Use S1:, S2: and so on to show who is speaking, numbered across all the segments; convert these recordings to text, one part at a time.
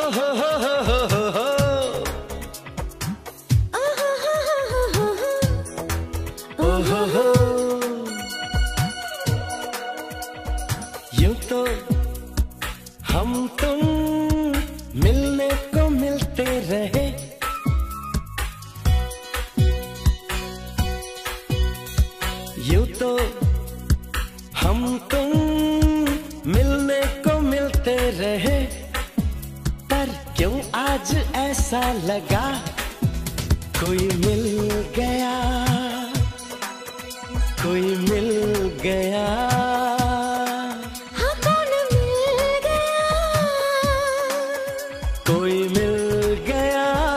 S1: यूं तो हम तुम मिलने को मिलते रहे, यूं तो हम तुम मिलने को मिलते रहे, पर क्यों आज ऐसा लगा कोई मिल गया, कोई मिल गया।
S2: हाँ, कौन मिल गया?
S1: कोई मिल गया।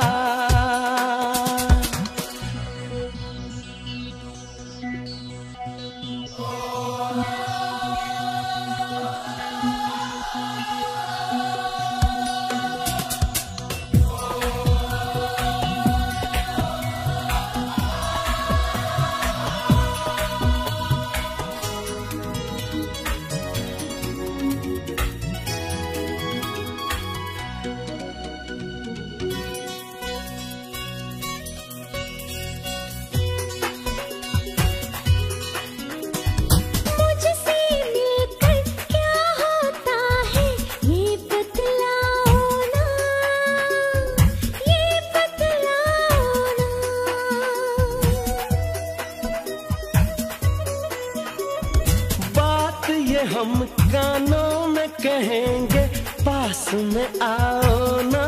S1: हम कानों में कहेंगे पास में आओ ना,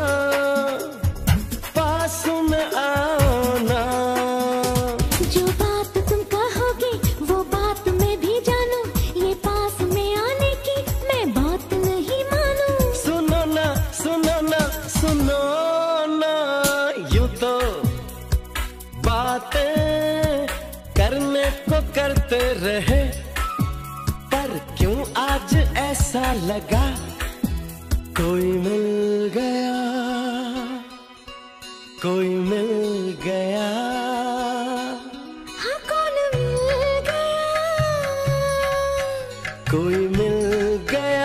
S1: पास में आओ ना।
S2: जो बात तुम कहोगे वो बात मैं भी जानूं, ये पास में आने की मैं बात नहीं मानूं।
S1: सुनो ना, सुनो ना, सुनो ना, यूं तो बातें करने को करते रहे, पर क्यों आज ऐसा लगा कोई मिल गया, कोई मिल गया।
S2: हाँ, कौन मिल गया?
S1: कोई मिल गया।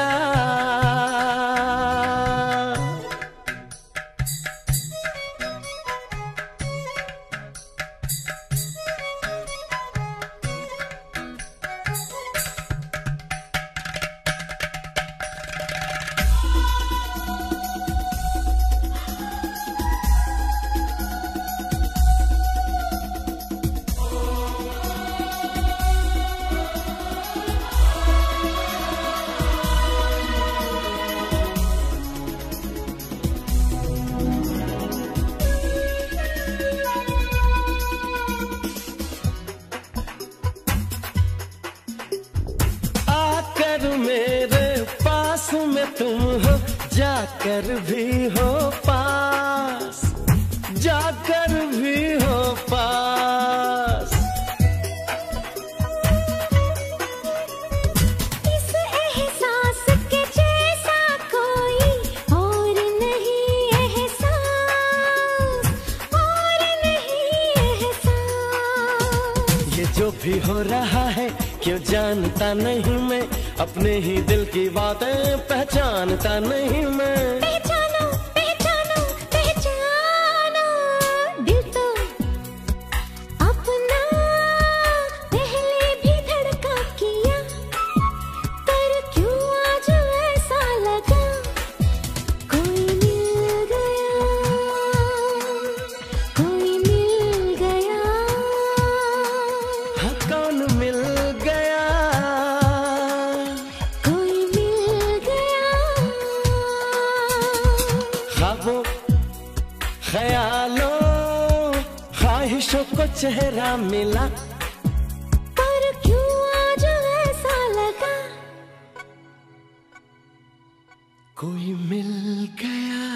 S1: मेरे पास में तुम हो, जाकर भी हो पास, जाकर भी हो पास।
S2: इस एहसास के जैसा कोई और नहीं एहसास, और नहीं एहसास।
S1: ये जो भी हो रहा है क्यों जानता नहीं मैं, अपने ही दिल की बातें पहचानता नहीं मैं।
S2: पहचानो, पहचानो, पहचानो, दिल तो अपना पहले भी धड़का किया, पर क्यों आज ऐसा लगा कोई मिल गया, कोई मिल गया।
S1: हाँ, कौन मिल गया? ख्वाबों ख्यालों ख्वाहिशों को चेहरा मिला,
S2: पर क्यों आज ऐसा लगा
S1: कोई मिल गया।